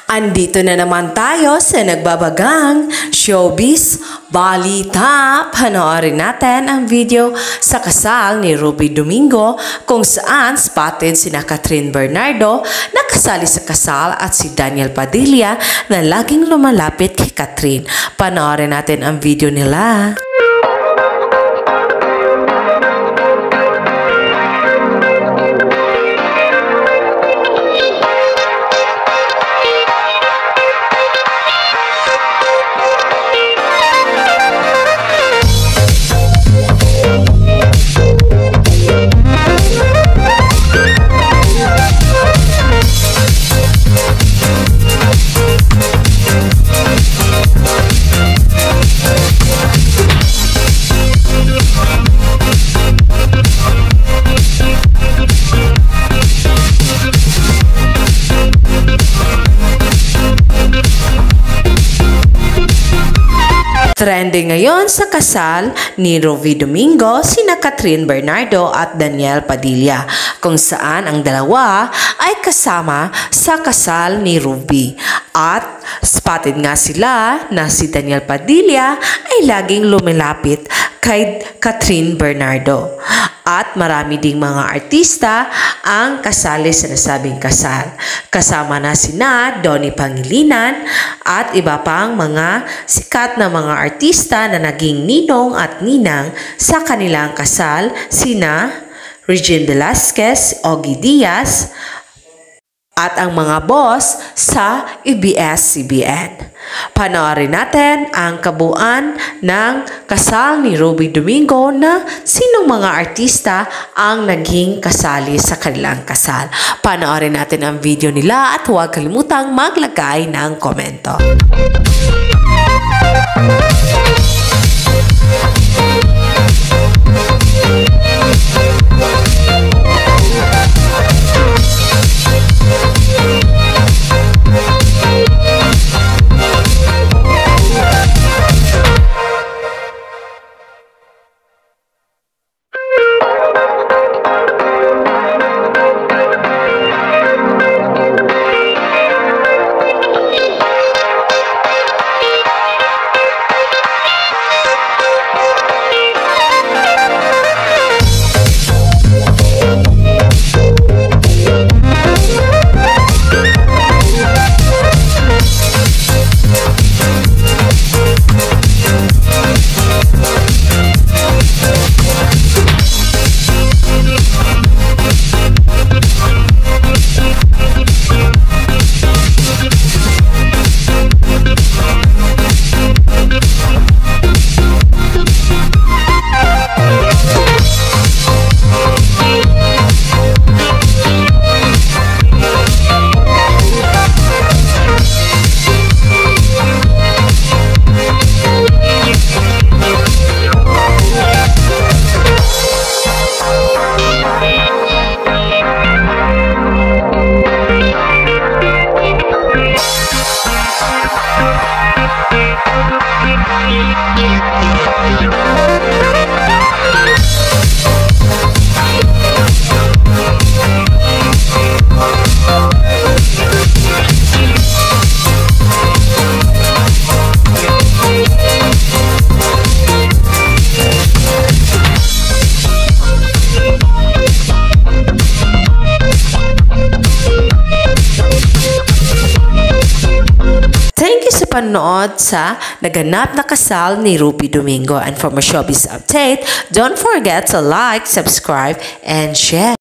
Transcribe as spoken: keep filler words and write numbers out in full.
Andito na naman tayo sa nagbabagang showbiz balita. Panoorin natin ang video sa kasal ni Ruby Domingo kung saan spotted sina Catherine Bernardo na kasali sa kasal at si Daniel Padilla na laging lumalapit kay Catherine. Panoorin natin ang video nila. Trending ngayon sa kasal ni Ruby Domingo sina Catherine Bernardo at Daniel Padilla kung saan ang dalawa ay kasama sa kasal ni Ruby. At spotted nga sila na si Daniel Padilla ay laging lumilapit kay Catherine Bernardo. At marami ding mga artista ang kasali sa nasabing kasal. Kasama na sina Donnie Pangilinan at iba pang mga sikat na mga artista na naging ninong at ninang sa kanilang kasal, sina Regine Velasquez, Ogie Diaz, at ang mga boss sa A B S C B N. Panoorin natin ang kabuuan ng kasal ni Ruby Domingo na sinong mga artista ang naging kasali sa kanilang kasal. Panoorin natin ang video nila at huwag kalimutang maglagay ng komento. Panood sa naganap na kasal ni Ruby Domingo. And for more showbiz update, don't forget to like, subscribe, and share.